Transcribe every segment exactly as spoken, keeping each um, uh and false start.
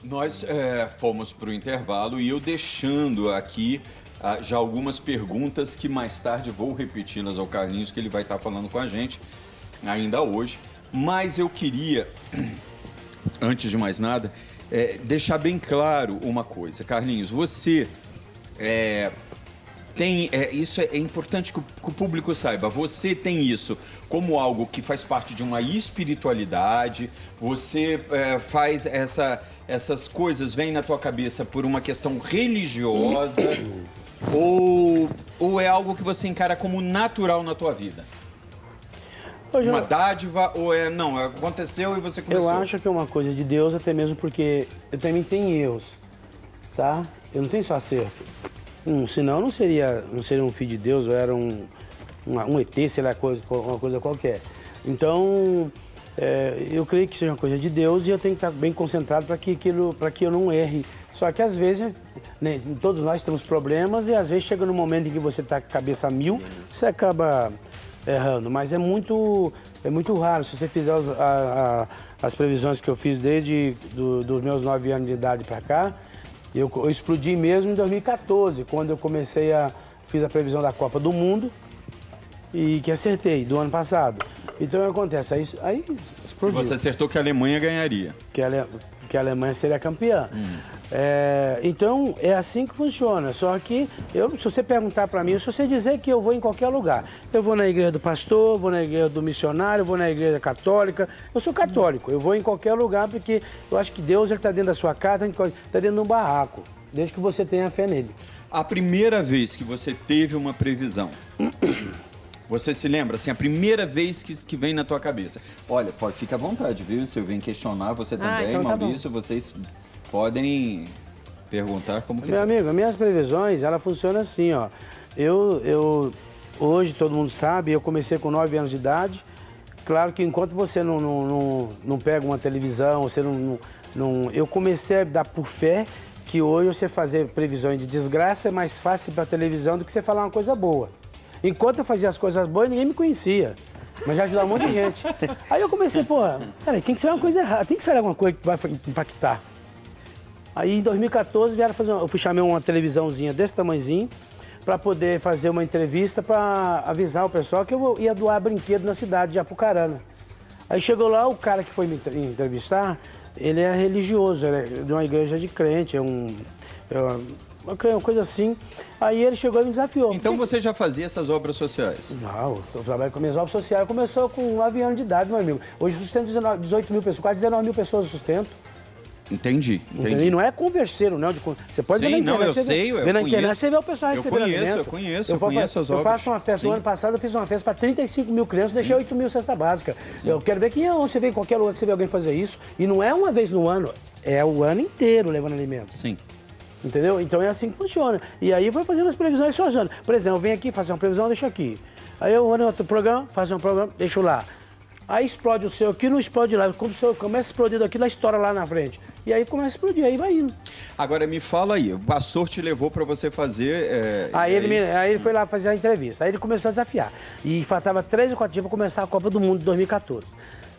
Nós é, fomos para o intervalo e eu deixando aqui ah, já algumas perguntas que mais tarde vou repeti-las ao Carlinhos, que ele vai estar falando com a gente ainda hoje. Mas eu queria, antes de mais nada, é, deixar bem claro uma coisa. Carlinhos, você é, tem... É, isso é, é importante que o, que o público saiba. Você tem isso como algo que faz parte de uma espiritualidade. Você é, faz essa, essas coisas, vêm na tua cabeça por uma questão religiosa ou, ou é algo que você encara como natural na tua vida? Hoje Uma eu... dádiva ou é... Não, aconteceu e você começou. Eu acho que é uma coisa de Deus, até mesmo porque eu também tenho erros, tá? Eu não tenho só acerto. Hum, senão eu não seria, não seria um filho de Deus, eu era um, um, um E T, sei lá, coisa, uma coisa qualquer. Então, é, eu creio que seja uma coisa de Deus e eu tenho que estar bem concentrado para que, aquilo, para que eu não erre. Só que às vezes, né, todos nós temos problemas e às vezes chega num momento em que você está com a cabeça a mil, você acaba... errando, mas é muito, é muito raro. Se você fizer os, a, a, as previsões que eu fiz desde do, dos meus nove anos de idade para cá, eu, eu explodi mesmo em dois mil e quatorze, quando eu comecei a... fiz a previsão da Copa do Mundo e que acertei, do ano passado. Então, acontece, aí, aí explodiu. E você acertou que a Alemanha ganharia. Que a, que a Alemanha seria campeã. Hum. É, então, é assim que funciona. Só que, eu, se você perguntar para mim, se você dizer que eu vou em qualquer lugar, eu vou na igreja do pastor, vou na igreja do missionário, vou na igreja católica. Eu sou católico, eu vou em qualquer lugar porque eu acho que Deus está dentro da sua casa, está dentro de um barraco, desde que você tenha fé nele. A primeira vez que você teve uma previsão, você se lembra, assim, a primeira vez que, que vem na tua cabeça? Olha, pode ficar à vontade, viu? Se eu venho questionar, você também, ah, então tá Maurício, bom. Vocês podem perguntar como quiser. Meu amigo, as minhas previsões, ela funciona assim, ó. Eu, eu, hoje, todo mundo sabe, eu comecei com nove anos de idade. Claro que enquanto você não, não, não, não pega uma televisão, você não, não, não... Eu comecei a dar por fé que hoje você fazer previsões de desgraça é mais fácil para a televisão do que você falar uma coisa boa. Enquanto eu fazia as coisas boas, ninguém me conhecia. Mas já ajudava um monte de gente. Aí eu comecei, pô, peraí, tem que ser uma coisa errada, tem que ser alguma coisa que vai impactar. Aí em dois mil e quatorze vieram fazer uma, eu fui chamar uma televisãozinha desse tamanhozinho para poder fazer uma entrevista para avisar o pessoal que eu ia doar brinquedo na cidade de Apucarana. Aí chegou lá, o cara que foi me entrevistar, ele é religioso, ele é de uma igreja de crente, é um... É uma coisa assim. Aí ele chegou e me desafiou. Então você já fazia essas obras sociais? Não, eu trabalho com minhas obras sociais. Começou com nove anos de idade, meu amigo. Hoje eu sustento dezoito mil pessoas, quase dezenove mil pessoas eu sustento. Entendi, entendi. E não é converseiro, não. De, você pode Sim, ver na internet. não, eu você sei, vê, eu vê na conheço. internet, você vê o pessoal recebendo alimento. Eu conheço, eu conheço, eu, eu conheço as obras. Eu faço uma festa, Sim. no ano passado eu fiz uma festa para trinta e cinco mil crianças, Sim. deixei oito mil cesta básica. Sim. Eu quero ver que você vê em qualquer lugar que você vê alguém fazer isso. E não é uma vez no ano, é o ano inteiro levando alimento. Sim. Entendeu? Então é assim que funciona. E aí vai fazendo as previsões sozinho. Por exemplo, eu venho aqui, faço uma previsão, deixo aqui. Aí eu vou no outro programa, faço um programa, deixo lá. Aí explode o seu aqui, não explode lá. Quando o seu começa a explodir daqui, lá estoura lá na frente. E aí começa a explodir, aí vai indo. Agora me fala aí, o pastor te levou para você fazer... É, aí, ele me, aí ele foi lá fazer a entrevista. Aí ele começou a desafiar. E faltava três ou quatro dias para começar a Copa do Mundo de dois mil e quatorze.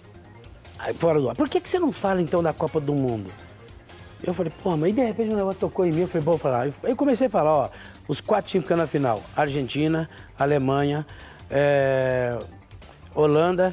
Aí fora do ar. Por que, que você não fala então da Copa do Mundo? Eu falei, pô, mas aí de repente o negócio tocou em mim, eu falei, bom, vou falar. Aí eu comecei a falar, ó, os quatro times que estão na final, Argentina, Alemanha, é, Holanda,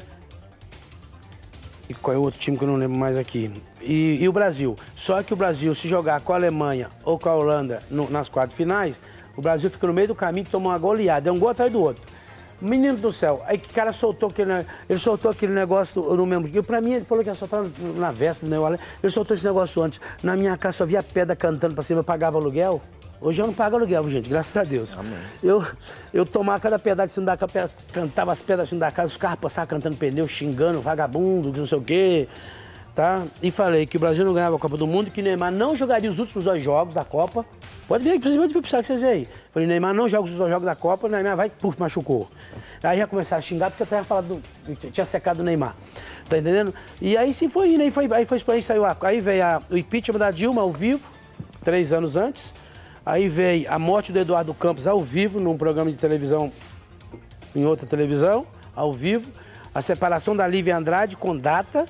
e qual é o outro time que eu não lembro mais aqui? E, e o Brasil. Só que o Brasil, se jogar com a Alemanha ou com a Holanda no, nas quartas finais, o Brasil fica no meio do caminho e toma uma goleada, é um gol atrás do outro. Menino do céu, aí que cara soltou aquele, ele soltou aquele negócio, eu não lembro, eu, pra mim ele falou que ia soltar na véspera, né? Ele soltou esse negócio antes. Na minha casa só via pedra cantando pra cima, eu pagava aluguel. Hoje eu não pago aluguel, gente, graças a Deus. Amém. Eu, eu tomava cada pedaço de cima da casa, cantava as pedras de cima da casa, os carros passavam cantando pneu, xingando, vagabundo, não sei o quê. Tá? E falei que o Brasil não ganhava a Copa do Mundo, que Neymar não jogaria os últimos dois jogos da Copa. Pode ver, principalmente foi precisar que vocês veem aí. Falei, Neymar não joga os dois jogos da Copa, o Neymar vai, puf, machucou. Aí já começaram a xingar porque eu tinha falado, do, tinha secado o Neymar. Tá entendendo? E aí sim foi indo, aí foi, aí foi aí saiu a, aí veio a, o impeachment da Dilma ao vivo, três anos antes. Aí veio a morte do Eduardo Campos ao vivo, num programa de televisão, em outra televisão, ao vivo. A separação da Lívia Andrade com data.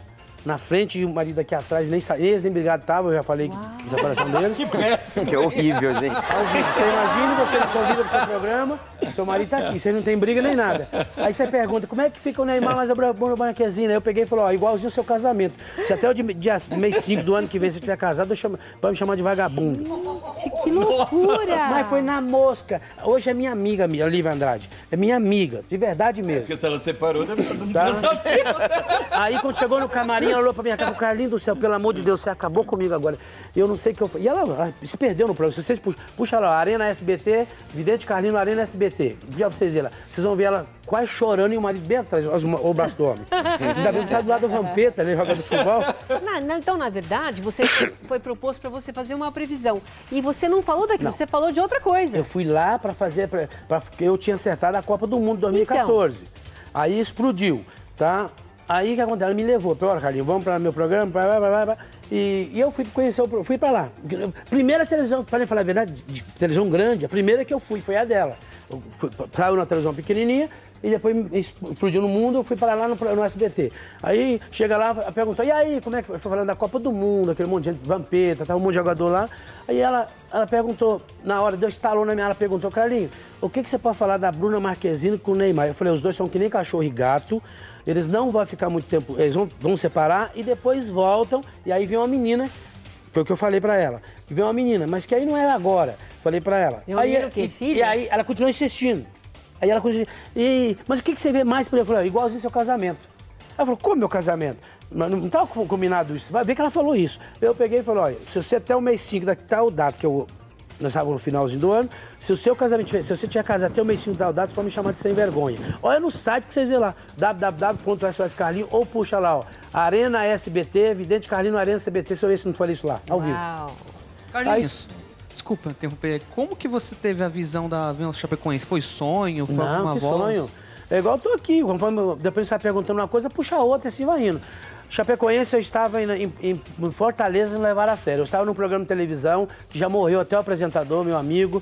na frente e o marido aqui atrás, nem eles nem brigado tava, eu já falei da separação deles. Que péssimo. Que horrível, gente. Você imagina, você me convida pro seu programa, seu marido tá aqui, vocês não tem briga nem nada. Aí você pergunta, como é que fica o Neymar mais a Bruna Marquezine? Aí eu peguei e falei, ó, igualzinho o seu casamento. Se até o dia, mês cinco do ano que vem você estiver casado, eu chamo, vai me chamar de vagabundo. Que loucura! Mas foi na mosca. Hoje é minha amiga, a Lívia Andrade. É minha amiga, de verdade mesmo. Porque se ela separou, deve estar dando Tá? casamento. Aí quando chegou no camarim, ela olhou pra minha cara, Carlinhos do céu, pelo amor de Deus, você acabou comigo agora. Eu não sei o que eu falei. E ela, ela se perdeu no programa. Se vocês puxam, puxa lá, Arena S B T, Vidente Carlinhos, Arena S B T. Já pra vocês verem lá. Vocês vão ver ela quase chorando e o marido bem atrás, o braço do homem. Ainda bem que tá do lado do Vampeta, né, jogador de futebol. Não, não, então, na verdade, você foi proposto pra você fazer uma previsão. E você não falou daquilo, Não. você falou de outra coisa. Eu fui lá pra fazer, pra, pra, porque eu tinha acertado a Copa do Mundo dois mil e quatorze. Então. Aí explodiu, tá? Aí o que aconteceu? Ela me levou, falou, olha, Carlinhos, vamos para meu programa, blá, blá, blá, blá. E, e eu fui conhecer, o, fui para lá. Primeira televisão, para falar a verdade, de televisão grande, a primeira que eu fui foi a dela. Eu fui, saiu na televisão pequenininha e depois explodiu no mundo, eu fui para lá no, no S B T. Aí chega lá, perguntou, e aí, como é que foi? Foi falando da Copa do Mundo, aquele monte de gente, Vampeta, tava um monte de jogador lá. Aí ela, ela perguntou, na hora, deu estalou na minha, ela perguntou, Carlinhos, o que, que você pode falar da Bruna Marquezine com o Neymar? Eu falei, os dois são que nem cachorro e gato, eles não vão ficar muito tempo, eles vão, vão separar e depois voltam, e aí vem uma menina, foi o que eu falei pra ela, vem uma menina, mas que aí não é agora, falei pra ela. Eu aí, o quê, e, filha? e aí ela continuou insistindo. Aí ela continuou, e, mas o que, que você vê mais pra ele? Eu falei, igualzinho seu casamento. Ela falou, como meu casamento? Mas não estava combinado isso. Vai ver que ela falou isso. Eu peguei e falei, olha, se você até o mês cinco, daqui tal data, que eu, nós estávamos no finalzinho do ano, se o seu casamento tiver, se você tiver casado até o mês cinco da data, você pode me chamar de sem vergonha. Olha no site que vocês vê lá, w w w ponto s o s carlinhos, ou puxa lá, ó, Arena S B T, Vidente Carlinhos, Arena S B T, se eu ver se não falei isso lá, ao vivo. Uau. Carlinhos, desculpa interromper, como que você teve a visão da Aviões Chapecoense? Foi sonho? Foi Não, alguma que voz? sonho. É igual eu tô aqui, conforme, depois você vai perguntando uma coisa, puxa a outra e assim vai indo. Chapecoense, eu estava em, em, em Fortaleza, não levar a sério. Eu estava num programa de televisão, que já morreu até o apresentador, meu amigo.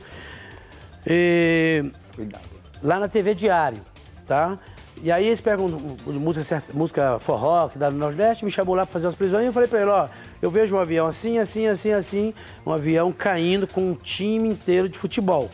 E... Cuidado. Lá na T V Diário, tá? E aí eles perguntam, música, música forró, que dá no Nordeste, me chamou lá para fazer as prisões e eu falei para ele, ó, eu vejo um avião assim, assim, assim, assim, um avião caindo com um time inteiro de futebol.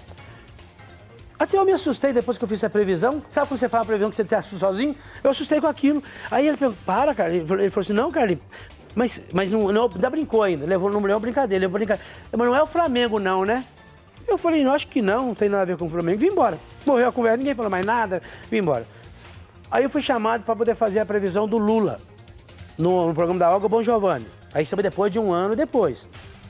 Até eu me assustei depois que eu fiz a previsão. Sabe quando você faz uma previsão que você se assusta sozinho? Eu assustei com aquilo. Aí ele perguntou, para, cara. Ele falou assim, não, Carlinhos, mas, mas não, não, ainda brincou ainda. Levou, não é uma brincadeira, levou brincadeira. Mas não é o Flamengo não, né? Eu falei, não, acho que não, não tem nada a ver com o Flamengo. Vim embora. Morreu a conversa, ninguém falou mais nada, vim embora. Aí eu fui chamado para poder fazer a previsão do Lula no, no programa da Olga Bon Giovanni. Aí isso foi depois de um ano depois.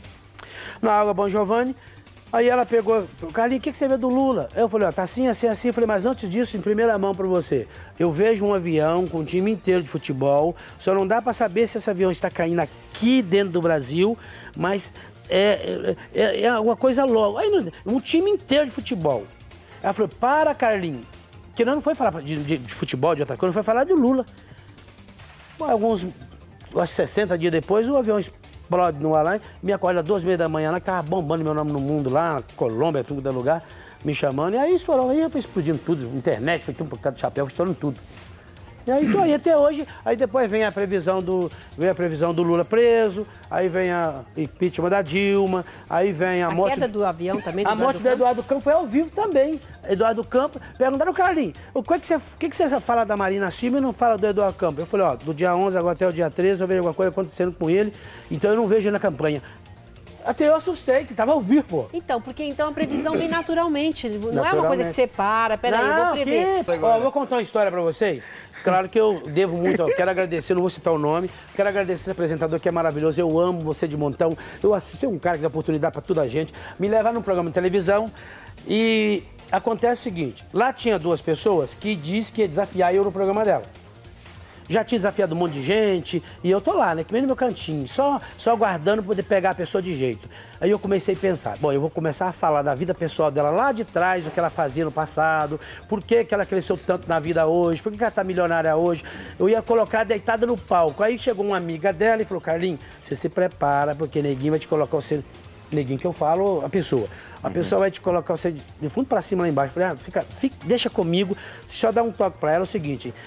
Na Olga Bon Giovanni, aí ela pegou, Carlinhos, o que, que você vê do Lula? Eu falei, ó, tá assim, assim, assim. Eu falei, mas antes disso, em primeira mão para você, eu vejo um avião com um time inteiro de futebol, só não dá para saber se esse avião está caindo aqui dentro do Brasil, mas é, é, é uma coisa louca. Aí, um time inteiro de futebol. Ela falou, para, Carlinhos, que não foi falar de, de, de futebol, de outra coisa, não foi falar de Lula. Alguns, acho que sessenta dias depois, o avião explode no ar lá, me acorda às duas e meia da manhã lá, que tava bombando meu nome no mundo lá, Colômbia, tudo da lugar, me chamando, e aí estourou, aí foi explodindo tudo, internet, foi tudo por causa do chapéu, foi estourando tudo. E aí tô aí até hoje, aí depois vem a previsão do, vem a previsão do Lula preso, aí vem a impeachment da Dilma, aí vem a, A morte... queda do avião também, do A morte do Eduardo Campos foi ao vivo também. Eduardo Campos, perguntaram, Carlinhos, o que, é que, você, o que, é que você fala da Marina Silva e não fala do Eduardo Campos? Eu falei, ó, do dia onze agora até o dia treze eu vejo alguma coisa acontecendo com ele, então eu não vejo ele na campanha. Até eu assustei, que tava ao vivo, pô. Então, porque então a previsão vem naturalmente. Não é uma coisa que você para, peraí, eu vou prever. Que... Ó, eu vou contar uma história pra vocês. Claro que eu devo muito, eu quero agradecer, não vou citar o nome, quero agradecer esse apresentador que é maravilhoso, eu amo você de montão, eu assisti um cara que dá oportunidade pra toda a gente, me levar num programa de televisão e acontece o seguinte, lá tinha duas pessoas que disse que ia desafiar eu no programa dela. Já tinha desafiado um monte de gente, e eu tô lá, né, que vem no meu cantinho, só, só aguardando poder pegar a pessoa de jeito. Aí eu comecei a pensar, bom, eu vou começar a falar da vida pessoal dela lá de trás, o que ela fazia no passado, por que que ela cresceu tanto na vida hoje, por que que ela tá milionária hoje. Eu ia colocar deitada no palco. Aí chegou uma amiga dela e falou, Carlinhos, você se prepara, porque neguinho vai te colocar o seu... Neguinho que eu falo, a pessoa. A uhum. pessoa vai te colocar você de fundo pra cima lá embaixo. Eu falei, ah, fica, fica, deixa comigo, só dá um toque pra ela, é o seguinte...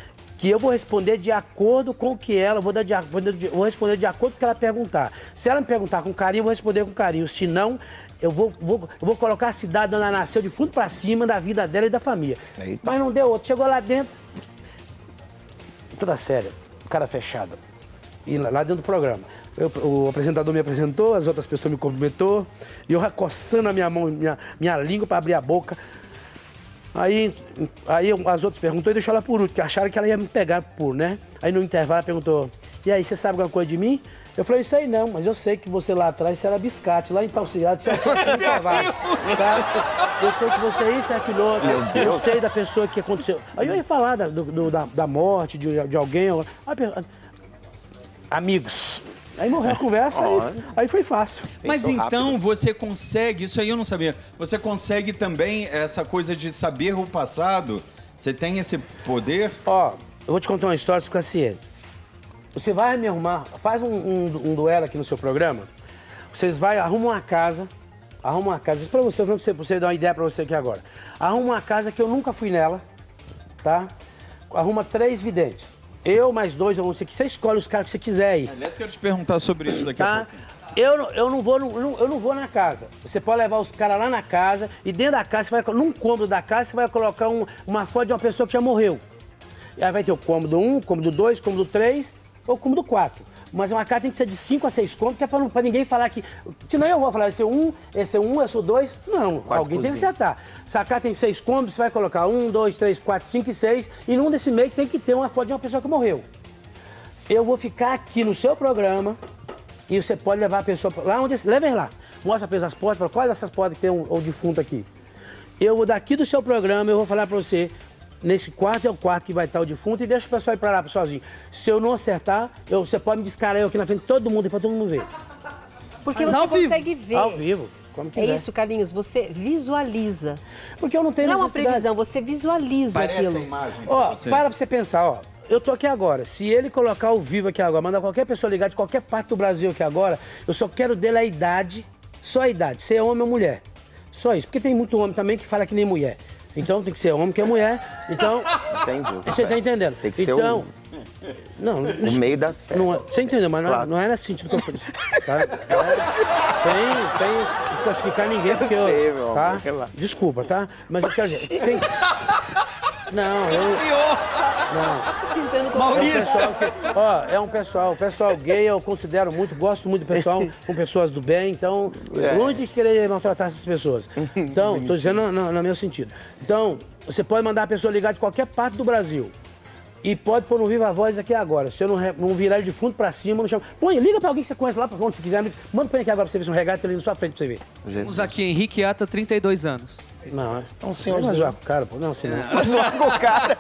que eu vou responder de acordo com o que ela, vou, dar de, vou, de, vou responder de acordo com o que ela perguntar. Se ela me perguntar com carinho, eu vou responder com carinho. Se não, eu vou, vou, eu vou colocar a cidade onde ela nasceu de fundo para cima da vida dela e da família. Eita. Mas não deu outro. Chegou lá dentro, toda séria, cara fechada. E lá, lá dentro do programa. Eu, o apresentador me apresentou, as outras pessoas me cumprimentou, e eu coçando a minha mão, minha, minha língua para abrir a boca. Aí, aí as outras perguntou e deixou ela por último, que acharam que ela ia me pegar por, né? Aí no intervalo ela perguntou, e aí, você sabe alguma coisa de mim? Eu falei, isso aí não, mas eu sei que você lá atrás, você era biscate, lá em tal cidade, você era intervalo. Tá? Eu sei que você é isso, é aquilo outro, eu sei da pessoa que aconteceu. Aí eu ia falar da, do, da, da morte de, de alguém, aí, amigos. Aí morreu a conversa, oh, aí, aí foi fácil. Mas então você consegue, isso aí eu não sabia, você consegue também essa coisa de saber o passado? Você tem esse poder? Ó, eu vou te contar uma história, você fica assim. Você vai me arrumar, faz um, um, um duelo aqui no seu programa, vocês vai, arrumam uma casa, arrumam uma casa, isso pra você, pra você, pra você dar uma ideia pra você aqui agora. Arruma uma casa que eu nunca fui nela, tá? Arruma três videntes. Eu mais dois, ou você, você escolhe os caras que você quiser aí. Aliás, quero te perguntar sobre isso daqui tá? a pouco. Eu, eu, não vou, eu, eu não vou na casa. Você pode levar os caras lá na casa e dentro da casa, você vai, num cômodo da casa, você vai colocar um, uma foto de uma pessoa que já morreu. E aí vai ter o cômodo um, cômodo dois, cômodo três ou cômodo quatro. Mas uma casa tem que ser de cinco a seis cômodos, que é pra, não, pra ninguém falar que... Senão eu vou falar, esse é um, esse é um, esse é o dois. Não, quatro alguém cozinha. Tem que acertar. Se a casa tem seis cômodos, você vai colocar um, dois, três, quatro, cinco e seis. E num desse meio tem que ter uma foto de uma pessoa que morreu. Eu vou ficar aqui no seu programa e você pode levar a pessoa lá onde... Leva ele lá. Mostra pra eles as portas, fala, quais dessas portas que tem um, o defunto aqui. Eu vou daqui do seu programa, eu vou falar pra você... Nesse quarto é o quarto que vai estar o defunto e deixa o pessoal ir pra lá sozinho. Se eu não acertar, eu, você pode me descarar eu aqui na frente de todo mundo e pra todo mundo ver. Porque Mas você ao consegue vivo. ver. Ao vivo, como quiser. É isso, Carlinhos, você visualiza. Porque eu não tenho Não é uma necessidade. previsão, você visualiza Parece aquilo. a imagem. Ó, você. para pra você pensar, ó. Eu tô aqui agora. Se ele colocar ao vivo aqui agora, mandar qualquer pessoa ligar de qualquer parte do Brasil aqui agora, eu só quero dele a idade, só a idade, se é homem ou mulher. Só isso. Porque tem muito homem também que fala que nem mulher. Então tem que ser homem que é mulher. Então. Entendi. Você tá entendendo? Tem que então, ser um... Não, no meio das pernas. Não, você entendeu, mas Claro. não, não era assim, tipo, que eu falei. Tá? Sem, sem desclassificar ninguém, porque eu. sei, meu tá? amor, relaxa. Desculpa, tá? Mas eu quero dizer. Tem... Não, eu. Não. Maurício! É um pessoal que, ó, é um pessoal, o pessoal gay eu considero muito, gosto muito do pessoal, com pessoas do bem, então, É. longe de querer maltratar essas pessoas. Então, tô dizendo no, no meu sentido. Então, você pode mandar a pessoa ligar de qualquer parte do Brasil. E pode pôr no Viva Voz aqui agora. Se eu não, re- não virar ele de fundo pra cima, não chama. Põe, liga pra alguém que você conhece lá pra onde você quiser. Manda pra ele aqui agora pra você ver se um regata ali na sua frente pra você ver. Temos aqui Henrique Ata, trinta e dois anos. Não, é um Não senhorzinho. vai zoar com o cara, pô. Não, assim não. Mas logo o cara.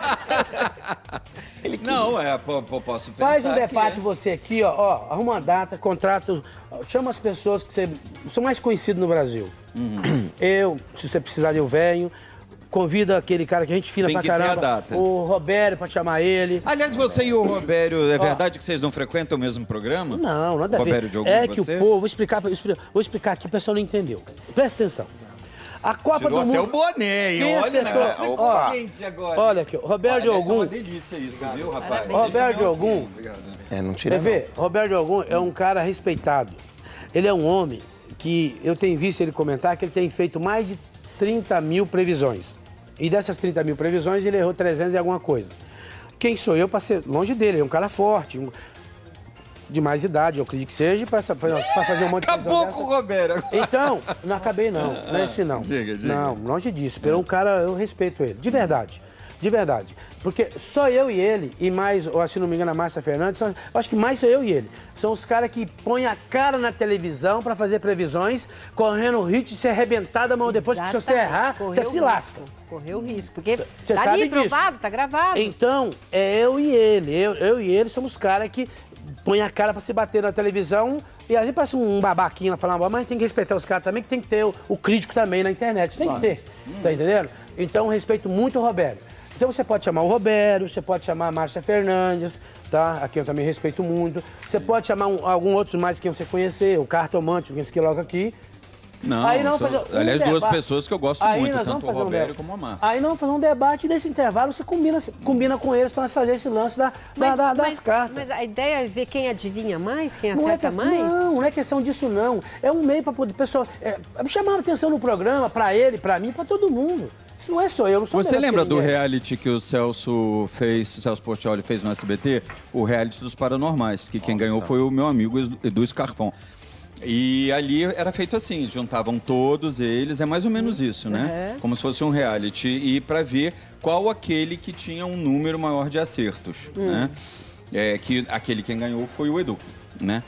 Não, é, pô, pô, posso pensar Faz um que debate é. você aqui, ó, ó. Arruma uma data, contrata. Chama as pessoas que você, são mais conhecidos no Brasil. Uhum. Eu, se você precisar, eu venho. Convida aquele cara que a gente fina Tem pra que ter a caramba. data. O Roberto pra chamar ele. Aliás, você e o Robério, é verdade que vocês não frequentam o mesmo programa? Não, nada a ver. Robério Diogo, é que você? o povo, vou explicar, vou explicar, vou explicar aqui, o pessoal não entendeu. Presta atenção. A Copa Tirou do até Mundo. o boné, hein? Quem Olha, acertou? o negócio ficou Ó, quente agora. Olha aqui, ó, Roberto Aliás, tá Diogum. uma delícia isso, viu, rapaz? Roberto Diogum. É, não tira Quer ver? Roberto Diogum é um cara respeitado. Ele é um homem que eu tenho visto ele comentar que ele tem feito mais de trinta mil previsões. E dessas trinta mil previsões, ele errou trezentas e alguma coisa. Quem sou eu para ser longe dele? Ele é um cara forte, um, de mais idade, eu acredito que seja, para fazer um monte de Acabou previsão com o dessa. Roberto. Então, não acabei não, não é esse não. Diga, diga. Não, longe disso. Pelo um cara, eu respeito ele, de verdade. De verdade. Porque só eu e ele, e mais, ou se não me engano, a Márcia Fernandes, só, eu acho que mais sou eu e ele. São os caras que põem a cara na televisão para fazer previsões, correndo o risco de ser arrebentado, mas depois que se você errar, Correu você o se risco. lasca. Correu o risco, porque Você tá sabe ali disso. provado, tá gravado. Então, é eu e ele. Eu, eu e ele somos caras que põem a cara pra se bater na televisão e a gente parece um babaquinho lá falando, mas tem que respeitar os caras também, que tem que ter o, o crítico também na internet. Tem que ter, tá entendendo? Então, respeito muito o Roberto. Então você pode chamar o Roberto, você pode chamar a Márcia Fernandes, tá? Aqui eu também respeito muito. Você pode chamar um, algum outro mais que você conhecer, o Cartomante, esse que logo aqui. Não, Aí não são, fazer um aliás, duas debate. pessoas que eu gosto Aí muito, nós tanto vamos o fazer um Robério debate. como a Márcia. Aí nós vamos fazer um debate, e nesse intervalo você combina, combina com eles para nós fazer esse lance da, da- Mas, da- das mas- cartas. mas a ideia é ver quem adivinha mais, quem Não é, acerta questão, mais? não, não é questão disso, não. É um meio para poder. Pessoal, é, me chamaram atenção no programa, para ele, para mim, para todo mundo. Isso não é só eu, não sou Você melhor lembra que do ninguém. reality que o Celso fez, o Celso Portiolli fez no S B T? O reality dos paranormais, que quem ganhou foi o meu amigo Edu Scarfon. E ali era feito assim, juntavam todos eles, é mais ou menos isso, né? Uhum. Como se fosse um reality, e para ver qual aquele que tinha um número maior de acertos, né? É, que aquele quem ganhou foi o Edu, né?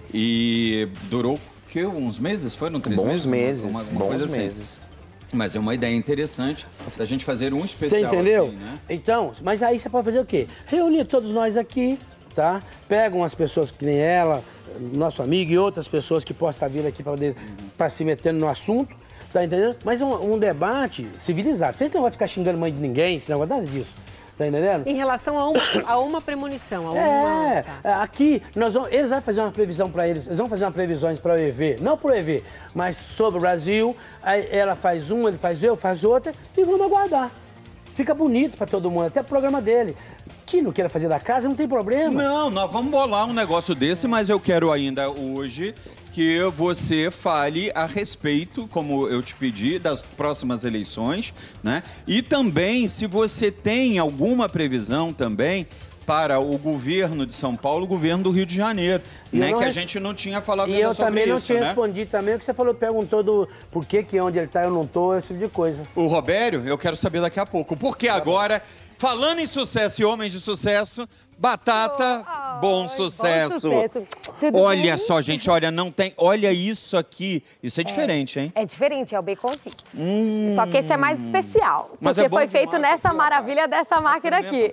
E durou que uns meses, foram três Bons meses, meses, uma, uma bons coisa assim. meses. Mas é uma ideia interessante da gente fazer um Você especial entendeu? assim, né? Então, mas aí você pode fazer o quê? Reunir todos nós aqui, tá? Pega umas pessoas que nem ela, nosso amigo e outras pessoas que possam estar vindo aqui para poder pra se metendo no assunto, tá entendendo? Mas um, um debate civilizado. Sem negócio de ficar xingando mãe de ninguém, sem negócio nada disso. Tá entendendo? Em relação a, um, a uma premonição, a uma... É, tá. aqui nós vamos, eles vão fazer uma previsão para eles, eles vão fazer uma previsões para o E V, não para o E V, mas sobre o Brasil. Aí ela faz um, ele faz eu, faz outra e vamos aguardar. Fica bonito para todo mundo, até o programa dele. Que não queira fazer da casa, não tem problema. Não, nós vamos bolar um negócio desse, mas eu quero ainda hoje que você fale a respeito, como eu te pedi, das próximas eleições, né? E também, se você tem alguma previsão também para o governo de São Paulo, o governo do Rio de Janeiro, E né? eu não Que a res- gente não tinha falado E ainda eu sobre também não isso, tinha né? respondido também o que você falou, perguntou do por que que onde ele tá eu não tô, esse tipo de coisa. O Robério, eu quero saber daqui a pouco. Porque agora, falando em sucesso e homens de sucesso, Batata, bom sucesso. sucesso. Tudo Olha bem? só, gente, olha, não tem. Olha isso aqui. Isso é diferente, hein? É diferente, é o baconzitos. Só que esse é mais especial. Mas Porque é bom foi feito demais, nessa aqui, ó, maravilha dessa máquina aqui.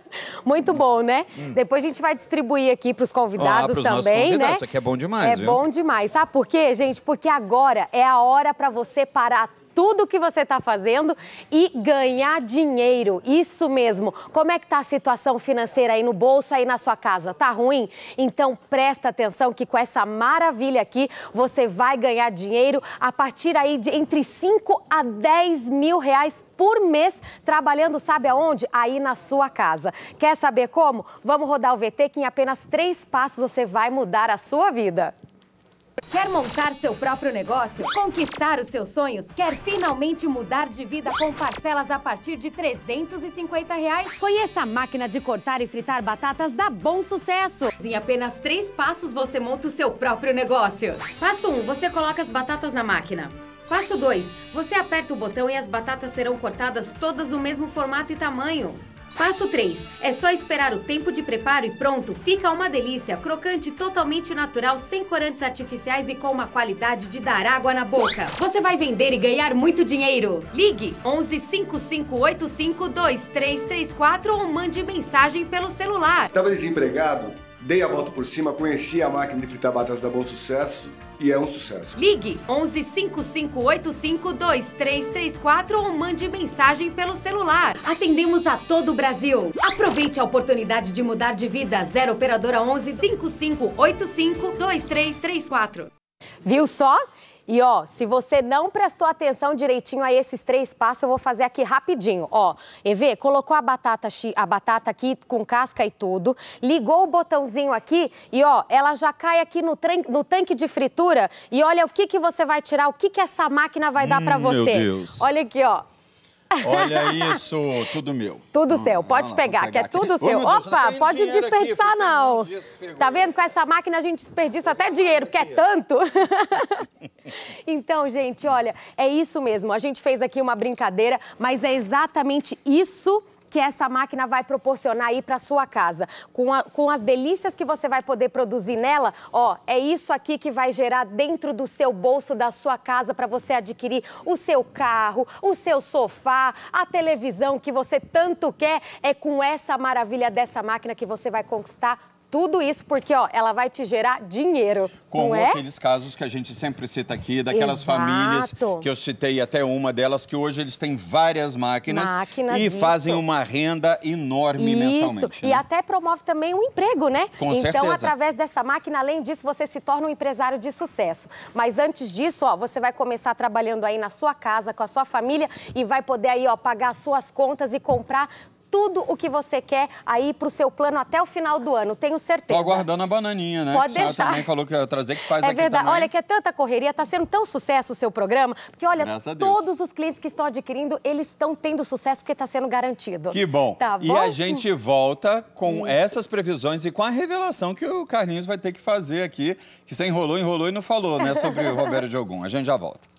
Muito bom, né? Depois a gente vai distribuir aqui para os convidados Ó, pros nossos também, convidados. né? Isso aqui é bom demais, É viu? bom demais. Sabe por quê, gente? Porque agora é a hora para você parar tudo que você está fazendo e ganhar dinheiro. Isso mesmo. Como é que tá a situação financeira aí no bolso, aí na sua casa? Tá ruim? Então presta atenção que com essa maravilha aqui você vai ganhar dinheiro a partir aí de entre cinco a dez mil reais por mês, trabalhando sabe aonde? Aí na sua casa. Quer saber como? Vamos rodar o V T que em apenas três passos você vai mudar a sua vida. Quer montar seu próprio negócio? Conquistar os seus sonhos? Quer finalmente mudar de vida com parcelas a partir de trezentos e cinquenta reais? Conheça a máquina de cortar e fritar batatas da Bom Sucesso. Em apenas três passos você monta o seu próprio negócio. Passo um, você coloca as batatas na máquina. Passo dois, você aperta o botão e as batatas serão cortadas todas no mesmo formato e tamanho. Passo três. É só esperar o tempo de preparo e pronto, fica uma delícia, crocante, totalmente natural, sem corantes artificiais e com uma qualidade de dar água na boca. Você vai vender e ganhar muito dinheiro. Ligue onze cinco cinco oito cinco dois três três quatro ou mande mensagem pelo celular. Estava desempregado, dei a volta por cima, conheci a máquina de fritar batatas da Bom Sucesso e é um sucesso. Ligue onze cinco cinco oito cinco dois três três quatro ou mande mensagem pelo celular. Atendemos a todo o Brasil. Aproveite a oportunidade de mudar de vida. zero operadora onze cinco cinco oito cinco dois três três quatro. Viu só? E ó, se você não prestou atenção direitinho a esses três passos, eu vou fazer aqui rapidinho. Ó, Evê, colocou a batata, a batata aqui com casca e tudo, ligou o botãozinho aqui e ó, ela já cai aqui no, no tanque de fritura e olha o que que você vai tirar, o que que essa máquina vai dar pra Hum, você. meu Deus. Olha aqui, ó. Olha isso, tudo meu. Tudo Não, seu, não, pode não, pegar, vou que é aqui. tudo Ô, seu. meu Deus, Opa, não tem pode dinheiro aqui, desperdiçar foi não. Fernando Dias que pegou. Tá vendo? Com essa máquina a gente desperdiça até dinheiro, porque é tanto. Então, gente, olha, é isso mesmo. A gente fez aqui uma brincadeira, mas é exatamente isso que essa máquina vai proporcionar aí para sua casa. Com, a, com as delícias que você vai poder produzir nela, ó, é isso aqui que vai gerar dentro do seu bolso da sua casa para você adquirir o seu carro, o seu sofá, a televisão que você tanto quer. É com essa maravilha dessa máquina que você vai conquistar Tudo isso porque, ó, ela vai te gerar dinheiro, Como não é? aqueles casos que a gente sempre cita aqui, daquelas Exato. famílias que eu citei até uma delas, que hoje eles têm várias máquinas, Máquinas, e isso. fazem uma renda enorme Isso, mensalmente. e né? até promove também um emprego, né? Com então, certeza. através dessa máquina, além disso, você se torna um empresário de sucesso. Mas antes disso, ó, você vai começar trabalhando aí na sua casa, com a sua família, e vai poder aí, ó, pagar as suas contas e comprar tudo o que você quer aí pro seu plano até o final do ano, tenho certeza. Tô aguardando a bananinha, né? Pode que a senhora deixar. também falou que ia trazer, que faz É aqui verdade. também. Olha, que é tanta correria, tá sendo tão sucesso o seu programa, porque olha, Graças a Deus. todos os clientes que estão adquirindo, eles estão tendo sucesso porque tá sendo garantido. Que bom. Tá E bom? a gente volta com essas previsões e com a revelação que o Carlinhos vai ter que fazer aqui, que você enrolou, enrolou e não falou, né, sobre o Roberto Diogum. A gente já volta.